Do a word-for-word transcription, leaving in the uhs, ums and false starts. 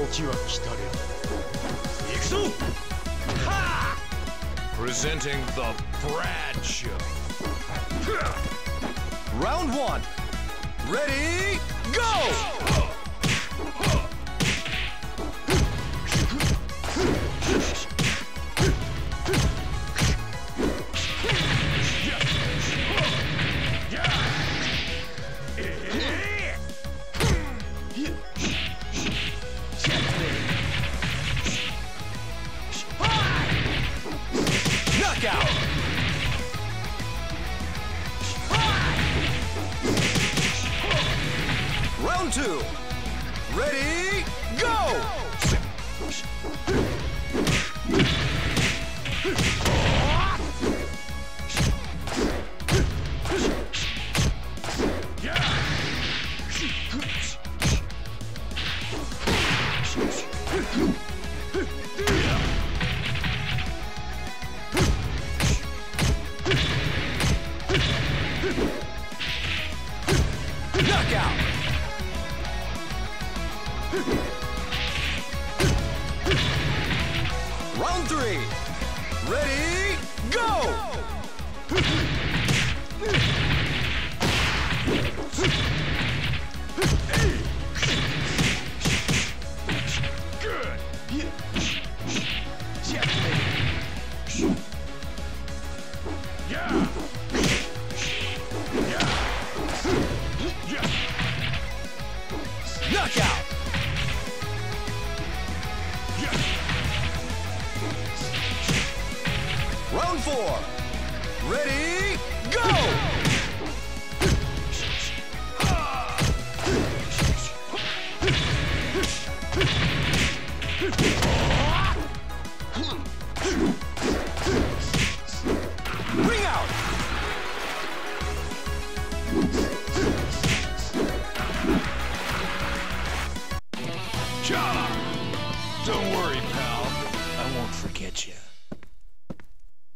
時は来たれ。行くぞ。はあ Presenting the Brad Show. Round one. Ready, go! Knockout! Round two. Ready, go! Knockout! Round three. Ready, go! Good. Yeah. Knockout! Round four. Ready, go! Ring out! John! Don't worry, pal. I won't forget you.